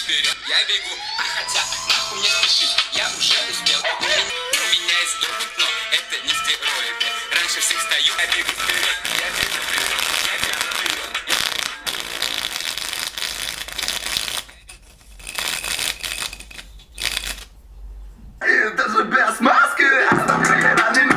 вперед, я бегу, а хотя нахуй мне спешить, я уже успел. У меня есть опыт, но это не стероиды. Раньше всех стою, я бегу вперед, я бегу вперед, я бегу вперед. И даже без маски оставляю раны.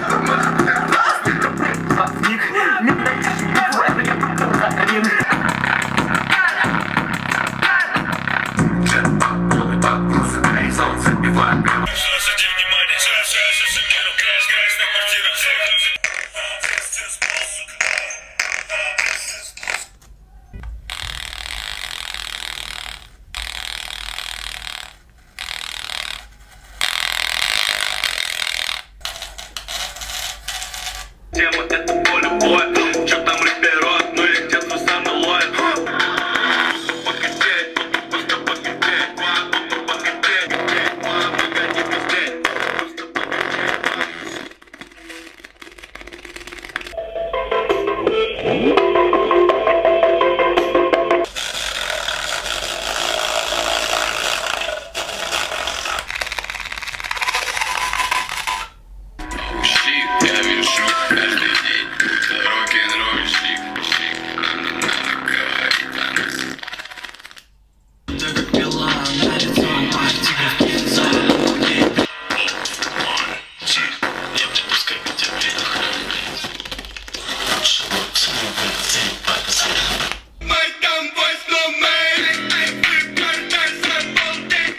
Тема это поле боя, чё там рэперот, ну их детство сам ловит. Покатеть, просто покатеть, покатеть, много не пиздеть, просто я вижу каждый день рок-н-ролльщик, надо говорить о нас. Так как пила на лицо, наш тигр за ноги. Я пускай тебя предохраняет. Лучше вот цель показать. My dumb voice no man, I prepare that simple thing.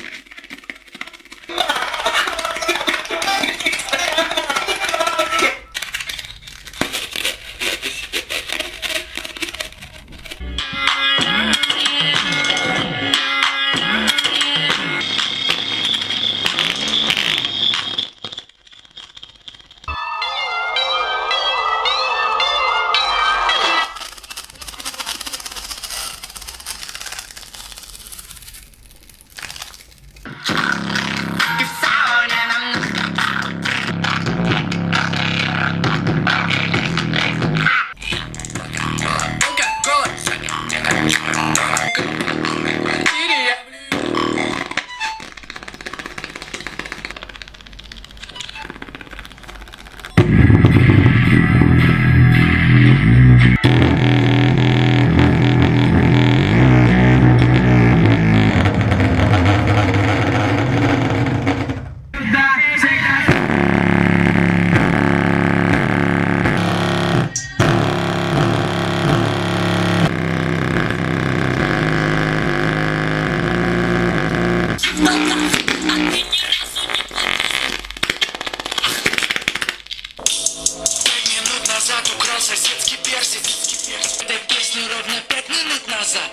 Украл соседский персик. Этой песню ровно 5 минут назад.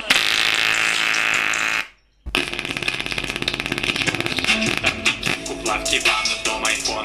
Купла в дивану, дом айфон.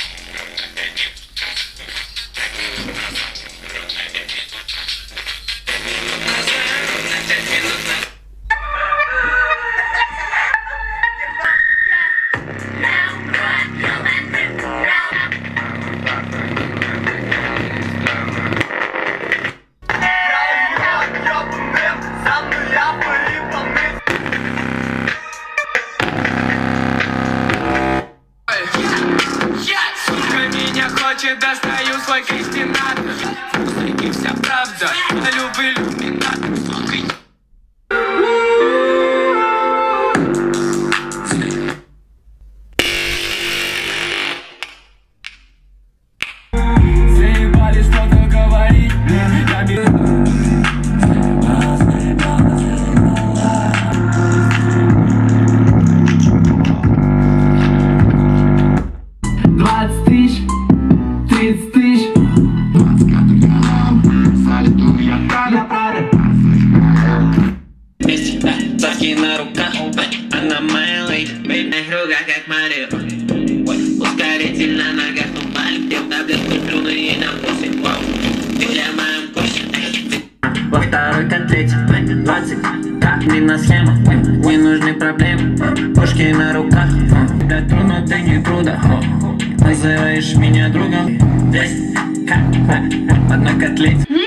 Достаю свой кристинат. И вся правда на любые иллюминаты. Заебали что-то говорить. 20 тысяч, 30 тысяч, 20 салютую я Прада. Вместе, да, царки на руках, она моя лейди, бейб, рука как Марио. Ой, ускоритель на ногах, упали, пил таблетку, струны ей на вкусе. Вау, ты для моем курсе. Во второй котлете 20, так, длинная схема, не нужны проблемы, пушки на руках, да тронутый не трудно. Называешь меня другом, здесь, в одной котлете.